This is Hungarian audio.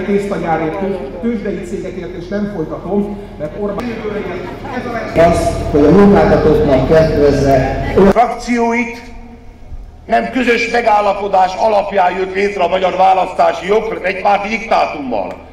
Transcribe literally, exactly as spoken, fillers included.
tésztanyárért, tőzsdei cégekért, és nem folytatom, mert Orbán... Az, hogy a munkáltatóknak kedvezze... Frakcióit nem közös megállapodás alapján jött létre a magyar választási jog, hanem egypárti diktátummal.